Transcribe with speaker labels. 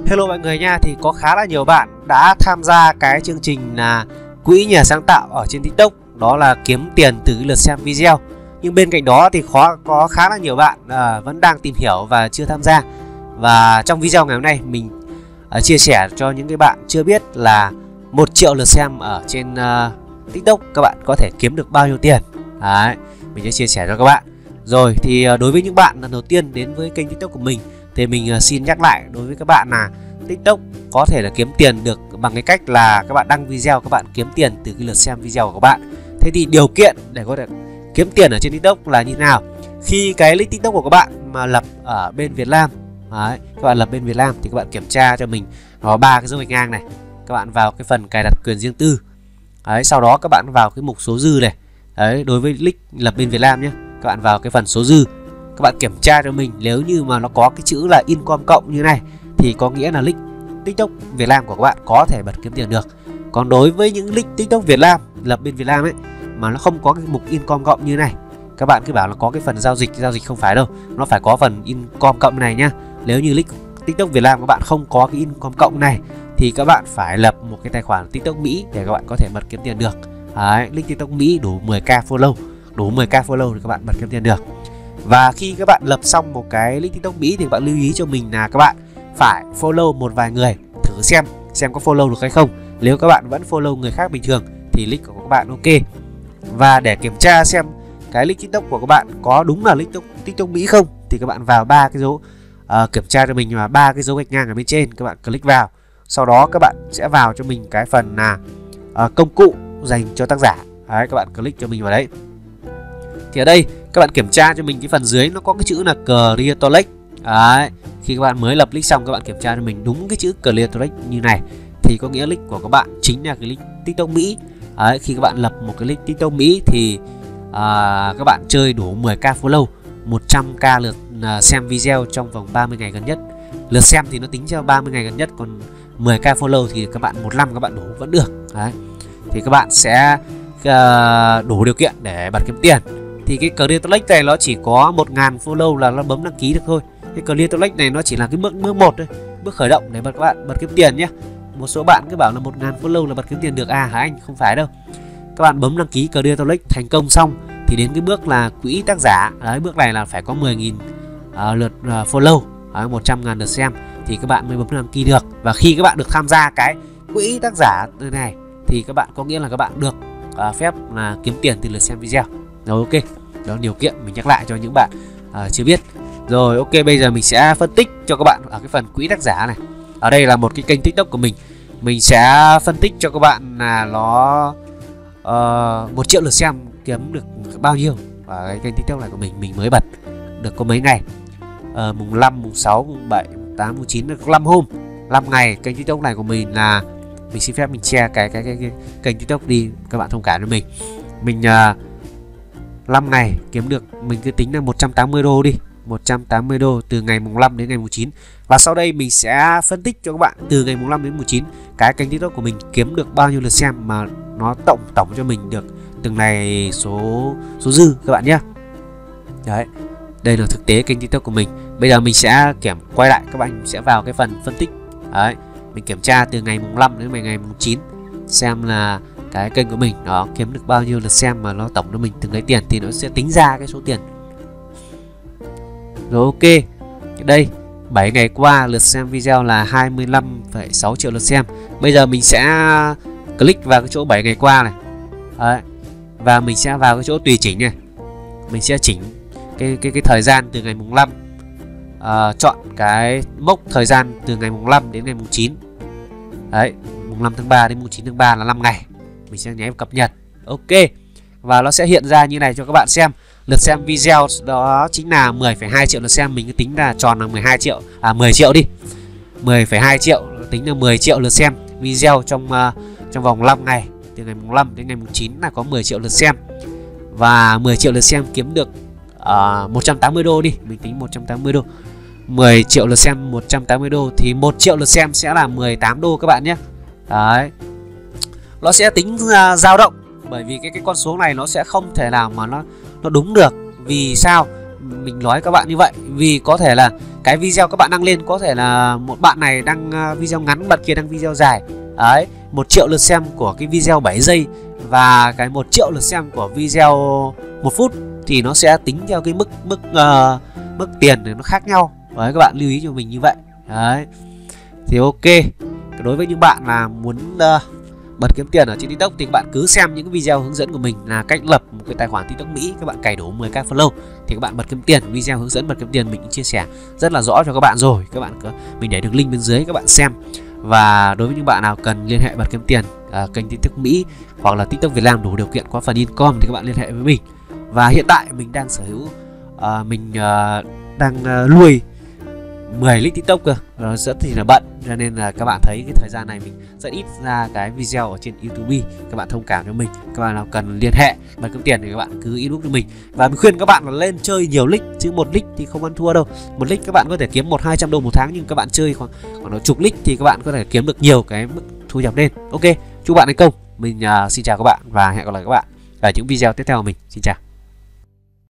Speaker 1: Hello mọi người nha, thì có khá là nhiều bạn đã tham gia cái chương trình là quỹ nhà sáng tạo ở trên TikTok, đó là kiếm tiền từ lượt xem video. Nhưng bên cạnh đó thì có khá là nhiều bạn vẫn đang tìm hiểu và chưa tham gia. Và trong video ngày hôm nay mình chia sẻ cho những cái bạn chưa biết là 1 triệu lượt xem ở trên TikTok các bạn có thể kiếm được bao nhiêu tiền. Đấy, mình sẽ chia sẻ cho các bạn. Rồi thì đối với những bạn lần đầu tiên đến với kênh TikTok của mình thì mình xin nhắc lại đối với các bạn là TikTok có thể là kiếm tiền được bằng cái cách là các bạn đăng video, các bạn kiếm tiền từ cái lượt xem video của các bạn. Thế thì điều kiện để có thể kiếm tiền ở trên TikTok là như thế nào? Khi cái link TikTok của các bạn mà lập ở bên Việt Nam, đấy, các bạn lập bên Việt Nam thì các bạn kiểm tra cho mình có 3 cái dấu gạch ngang này. Các bạn vào cái phần cài đặt quyền riêng tư. Đấy, sau đó các bạn vào cái mục số dư này. Đấy, đối với link lập bên Việt Nam nhé. Các bạn vào cái phần số dư. Các bạn kiểm tra cho mình, nếu như mà nó có cái chữ là income cộng như này thì có nghĩa là link TikTok Việt Nam của các bạn có thể bật kiếm tiền được. Còn đối với những link TikTok Việt Nam lập bên Việt Nam ấy mà nó không có cái mục income cộng như này, các bạn cứ bảo là có cái phần giao dịch không phải đâu, nó phải có phần income cộng này nhá. Nếu như link TikTok Việt Nam các bạn không có cái income cộng này thì các bạn phải lập một cái tài khoản TikTok Mỹ để các bạn có thể bật kiếm tiền được. Đấy, link TikTok Mỹ đủ 10k follow, đủ 10k follow thì các bạn bật kiếm tiền được. Và khi các bạn lập xong một cái link TikTok Mỹ thì các bạn lưu ý cho mình là các bạn phải follow một vài người thử xem có follow được hay không. Nếu các bạn vẫn follow người khác bình thường thì link của các bạn ok. Và để kiểm tra xem cái link TikTok của các bạn có đúng là link TikTok Mỹ không thì các bạn vào 3 cái dấu kiểm tra cho mình, mà 3 cái dấu gạch ngang ở bên trên các bạn click vào. Sau đó các bạn sẽ vào cho mình cái phần là công cụ dành cho tác giả. Đấy, các bạn click cho mình vào đấy. Thì ở đây các bạn kiểm tra cho mình cái phần dưới nó có cái chữ là Creator Link. Đấy, khi các bạn mới lập link xong các bạn kiểm tra cho mình đúng cái chữ Creator Link như này thì có nghĩa link của các bạn chính là cái link TikTok Mỹ. Đấy, khi các bạn lập một cái link TikTok Mỹ thì các bạn chơi đủ 10k follow, 100k lượt xem video trong vòng 30 ngày gần nhất. Lượt xem thì nó tính cho 30 ngày gần nhất, còn 10k follow thì các bạn 1 năm các bạn đủ vẫn được. Đấy, thì các bạn sẽ đủ điều kiện để bật kiếm tiền. Thì cái Creator Link này nó chỉ có 1000 follow là nó bấm đăng ký được thôi. Cái Creator Link này nó chỉ là cái bước 1 thôi, bước khởi động để các bạn bật kiếm tiền nhé. Một số bạn cứ bảo là 1000 follow là bật kiếm tiền được. Hả anh? Không phải đâu. Các bạn bấm đăng ký Creator Link thành công xong thì đến cái bước là quỹ tác giả. Đấy, bước này là phải có 10.000 lượt follow, 100.000 lượt xem thì các bạn mới bấm đăng ký được. Và khi các bạn được tham gia cái quỹ tác giả này thì các bạn có nghĩa là các bạn được phép là kiếm tiền từ lượt xem video. Rồi ok, đó là điều kiện mình nhắc lại cho những bạn chưa biết. Rồi ok, bây giờ mình sẽ phân tích cho các bạn ở cái phần quỹ tác giả này. Ở đây là một cái kênh TikTok của mình sẽ phân tích cho các bạn là nó 1 triệu lượt xem kiếm được bao nhiêu. Và cái kênh TikTok này của mình mới bật được có mấy ngày, mùng 5, mùng 6, mùng 7, mùng 8, mùng 9, được 5 hôm, 5 ngày. Kênh TikTok này của mình là mình xin phép mình share cái kênh TikTok đi, các bạn thông cảm cho mình 5 ngày kiếm được, mình cứ tính là 180 đô đi, 180 đô từ ngày mùng 5 đến ngày mùng 9. Và sau đây mình sẽ phân tích cho các bạn từ ngày mùng 5 đến mùng 9 cái kênh TikTok của mình kiếm được bao nhiêu lượt xem mà nó tổng cho mình được từng này số dư các bạn nhé. Đấy, đây là thực tế kênh TikTok của mình. Bây giờ mình sẽ quay lại, các bạn sẽ vào cái phần phân tích. Đấy, mình kiểm tra từ ngày mùng 5 đến ngày mùng 9 xem là cái kênh của mình nó kiếm được bao nhiêu lượt xem mà nó tổng cho mình từng đấy tiền thì nó sẽ tính ra cái số tiền. Rồi ok, đây 7 ngày qua lượt xem video là 25,6 triệu lượt xem. Bây giờ mình sẽ click vào cái chỗ 7 ngày qua này. Đấy, và mình sẽ vào cái chỗ tùy chỉnh này. Mình sẽ chỉnh cái thời gian từ ngày mùng 5, chọn cái mốc thời gian từ ngày mùng 5 đến ngày mùng 9. Đấy, mùng 5 tháng 3 đến mùng 9 tháng 3 là 5 ngày. Mình sẽ nhấn cập nhật. Ok, và nó sẽ hiện ra như này cho các bạn xem. Lượt xem video đó chính là 10,2 triệu lượt xem. Mình cứ tính là tròn là 10 triệu đi, 10,2 triệu, tính là 10 triệu lượt xem video trong vòng 5 ngày, từ ngày mùng 5 đến ngày mùng 9 là có 10 triệu lượt xem. Và 10 triệu lượt xem kiếm được 180 đô đi, mình tính 180 đô. 10 triệu lượt xem 180 đô thì 1 triệu lượt xem sẽ là 18 đô các bạn nhé. Đấy, nó sẽ tính dao động, bởi vì cái con số này nó sẽ không thể nào mà nó đúng được. Vì sao? mình nói các bạn như vậy vì có thể là cái video các bạn đăng lên, có thể là một bạn này đăng video ngắn, bạn kia đăng video dài. Đấy, 1 triệu lượt xem của cái video 7 giây và cái 1 triệu lượt xem của video 1 phút thì nó sẽ tính theo cái mức tiền thì nó khác nhau. Đấy, các bạn lưu ý cho mình như vậy. Đấy, thì ok. Đối với những bạn là muốn bật kiếm tiền ở trên TikTok thì các bạn cứ xem những cái video hướng dẫn của mình là cách lập một cái tài khoản TikTok Mỹ, các bạn cày đủ 10k follow thì các bạn bật kiếm tiền. Video hướng dẫn bật kiếm tiền mình chia sẻ rất là rõ cho các bạn rồi, các bạn mình để được link bên dưới các bạn xem. Và đối với những bạn nào cần liên hệ bật kiếm tiền kênh TikTok Mỹ hoặc là TikTok Việt Nam đủ điều kiện có phần income thì các bạn liên hệ với mình. Và hiện tại mình đang sở hữu đang nuôi 10 link TikTok cơ, rất thì là bận, cho nên là các bạn thấy cái thời gian này mình rất ít ra cái video ở trên YouTube. Các bạn thông cảm cho mình. Các bạn nào cần liên hệ bật kiếm tiền thì các bạn cứ inbox cho mình. Và mình khuyên các bạn là lên chơi nhiều link, chứ một link thì không ăn thua đâu. Một link các bạn có thể kiếm 100-200 đô một tháng, nhưng các bạn chơi khoảng chục link thì các bạn có thể kiếm được nhiều cái mức thu nhập lên. Ok, chúc bạn thành công. Mình xin chào các bạn và hẹn gặp lại các bạn ở những video tiếp theo của mình. Xin chào.